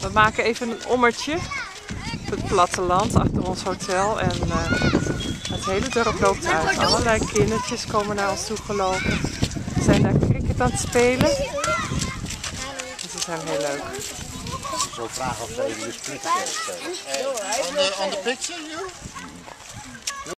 We maken even een ommetje op het platteland achter ons hotel en het hele dorp loopt uit. Allerlei kindertjes komen naar ons toe gelopen. Ze zijn daar cricket aan het spelen. Dus ze zijn heel leuk. Zo vragen of ze even de cricket spelen. On the picture, you?